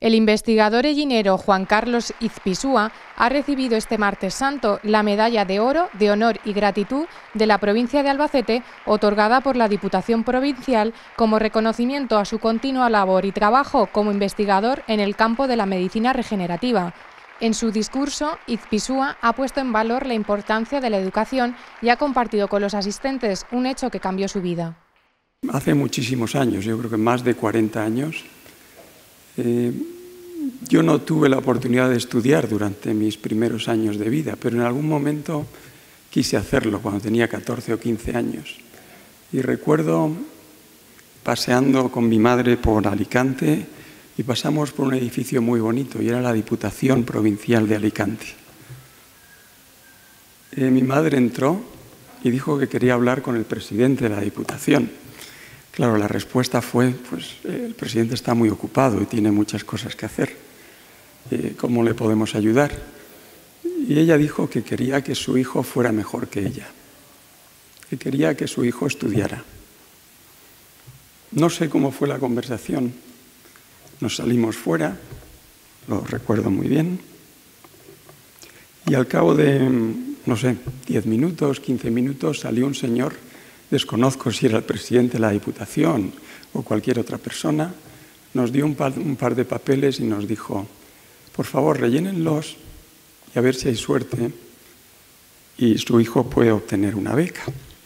El investigador ellinero Juan Carlos Izpisua ha recibido este martes santo la Medalla de Oro de Honor y Gratitud de la provincia de Albacete, otorgada por la Diputación Provincial como reconocimiento a su continua labor y trabajo como investigador en el campo de la medicina regenerativa. En su discurso, Izpisua ha puesto en valor la importancia de la educación y ha compartido con los asistentes un hecho que cambió su vida. Hace muchísimos años, yo creo que más de 40 años, yo no tuve la oportunidad de estudiar durante mis primeros años de vida, pero en algún momento quise hacerlo cuando tenía 14 o 15 años. Y recuerdo paseando con mi madre por Alicante y pasamos por un edificio muy bonito y era la Diputación Provincial de Alicante. Mi madre entró y dijo que quería hablar con el presidente de la Diputación. Claro, la respuesta fue, pues el presidente está muy ocupado y tiene muchas cosas que hacer. ¿Cómo le podemos ayudar? Y ella dijo que quería que su hijo fuera mejor que ella, que quería que su hijo estudiara. No sé cómo fue la conversación. Nos salimos fuera, lo recuerdo muy bien, y al cabo de, no sé, 10 minutos, 15 minutos, salió un señor. Desconozco si era el presidente de la Diputación o cualquier otra persona, nos dio un par de papeles y nos dijo, por favor, rellénenlos y a ver si hay suerte y su hijo puede obtener una beca.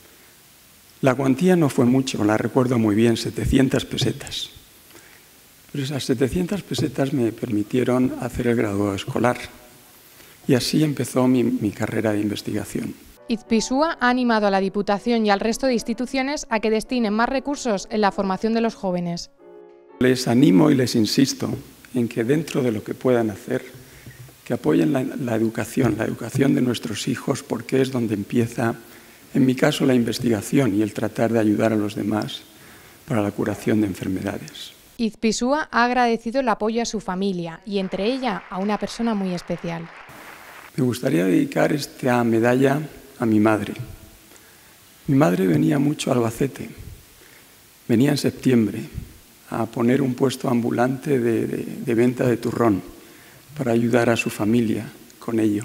La cuantía no fue mucho, la recuerdo muy bien, 700 pesetas. Pero esas 700 pesetas me permitieron hacer el graduado escolar y así empezó mi carrera de investigación. Izpisua ha animado a la Diputación y al resto de instituciones a que destinen más recursos en la formación de los jóvenes. Les animo y les insisto en que dentro de lo que puedan hacer, que apoyen la educación de nuestros hijos, porque es donde empieza, en mi caso, la investigación y el tratar de ayudar a los demás para la curación de enfermedades. Izpisua ha agradecido el apoyo a su familia y entre ella a una persona muy especial. Me gustaría dedicar esta medalla a mi madre. Mi madre venía mucho a Albacete, venía en septiembre a poner un puesto ambulante de venta de turrón para ayudar a su familia con ello.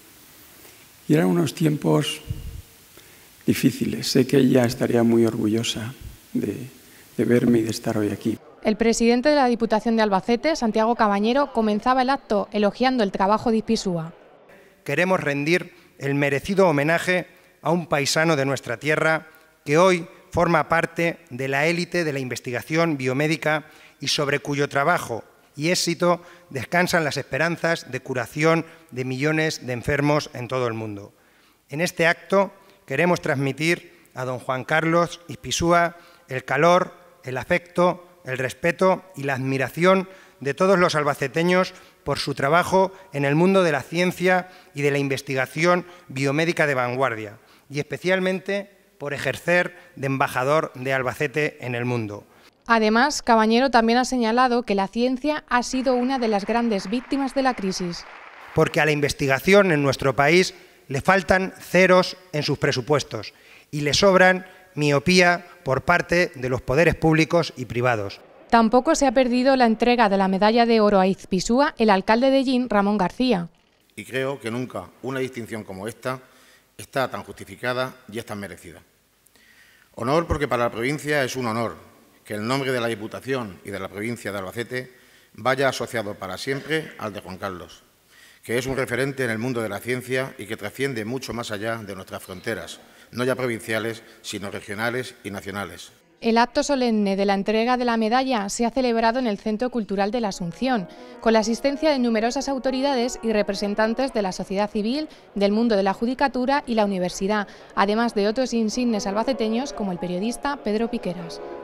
Y eran unos tiempos difíciles. Sé que ella estaría muy orgullosa de verme y de estar hoy aquí. El presidente de la Diputación de Albacete, Santiago Cabañero, comenzaba el acto elogiando el trabajo de Izpisua. Queremos rendir el merecido homenaje a un paisano de nuestra tierra que hoy forma parte de la élite de la investigación biomédica y sobre cuyo trabajo y éxito descansan las esperanzas de curación de millones de enfermos en todo el mundo. En este acto queremos transmitir a don Juan Carlos Izpisua el calor, el afecto, el respeto y la admiración de todos los albaceteños por su trabajo en el mundo de la ciencia y de la investigación biomédica de vanguardia, y especialmente por ejercer de embajador de Albacete en el mundo. Además, Cabañero también ha señalado que la ciencia ha sido una de las grandes víctimas de la crisis. Porque a la investigación en nuestro país le faltan ceros en sus presupuestos y le sobran miopía por parte de los poderes públicos y privados. Tampoco se ha perdido la entrega de la Medalla de Oro a Izpisua el alcalde de Ellín, Ramón García. Y creo que nunca una distinción como esta está tan justificada y es tan merecida. Honor porque para la provincia es un honor que el nombre de la Diputación y de la provincia de Albacete vaya asociado para siempre al de Juan Carlos, que es un referente en el mundo de la ciencia y que trasciende mucho más allá de nuestras fronteras, no ya provinciales, sino regionales y nacionales. El acto solemne de la entrega de la medalla se ha celebrado en el Centro Cultural de la Asunción, con la asistencia de numerosas autoridades y representantes de la sociedad civil, del mundo de la judicatura y la universidad, además de otros insignes albaceteños como el periodista Pedro Piqueras.